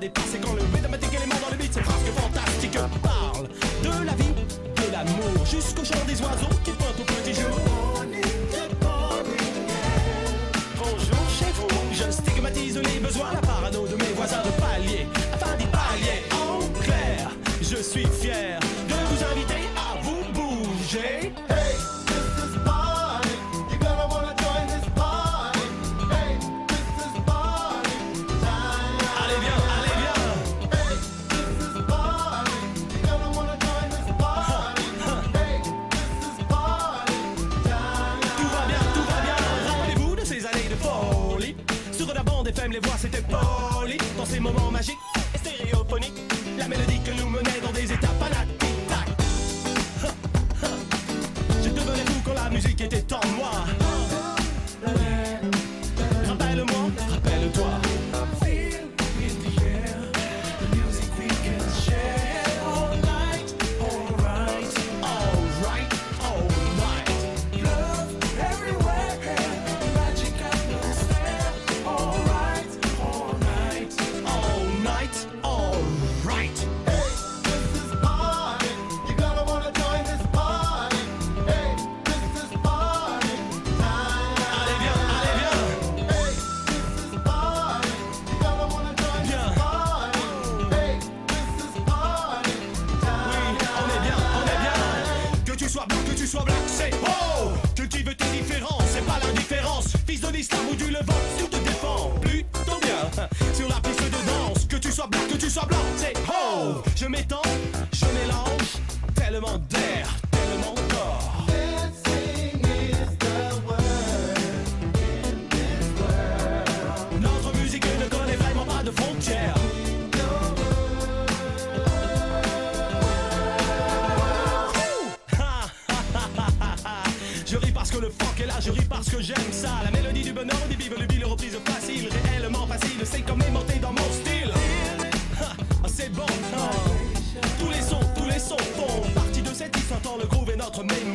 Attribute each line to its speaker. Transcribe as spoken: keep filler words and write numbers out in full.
Speaker 1: dépassé quand le mathématique élément dans le beat, c'est presque fantastique. Parle de la vie, de l'amour, jusqu'au chant des oiseaux qui pointent au petit jour. Bonjour chez vous, je stigmatise les besoins, la parano de mes voisins de palier, afin d'y pallier. En clair, je suis fier de vous inviter à vous bouger.
Speaker 2: Hey, this is party. You're gonna wanna join this party. Hey, this is party time.
Speaker 1: Allez bien, allez bien.
Speaker 2: Hey, this is party. You're gonna wanna join this party. Hey, this is party time.
Speaker 1: Tout va bien, tout va bien. Rappelez-vous de ces années de folie. Sur la bande F M, les voix c'était poli. Dans ces moments magiques et stéréophoniques, la mélodie que nous menait dans des états fanatiques. Je devenais fou quand la musique était en moi. Rappelle-moi, rappelle-toi. Feel in the air, the music we can share. All night, all right, all right, all night. Love everywhere, magic atmosphere. All right, all night, all night, all right.
Speaker 2: Hey, this is party. You're gonna wanna join this party. Hey, this is party time.
Speaker 1: Allez bien, allez bien.
Speaker 2: Hey, this is party. You're gonna wanna join
Speaker 1: Bien.
Speaker 2: this party. Hey, this is party time.
Speaker 1: Oui, on est bien, on est bien. Que tu sois blanc, que tu sois black, c'est oh. Cultive tes différences, c'est pas l'indifférence. Fils de l'islam ou du Levant, tout te défend plutôt bien. Sur la piste de danse, que tu sois black, que tu sois blanc, c'est oh. Je m'étends, je mélange, tellement d'air, tellement d'or.
Speaker 2: Dancing is the word in this world.
Speaker 1: Notre musique ne connaît vraiment pas de frontières. Je ris parce que le funk est là, je ris parce que j'aime ça. La mélodie du bonheur, des bibles, le bill, reprise facile, réellement facile, c'est comme aimanté dans mon style. Ah, c'est bon, ah. Tous les sons, tous les sons font partie de cette histoire, le groove est notre mémoire.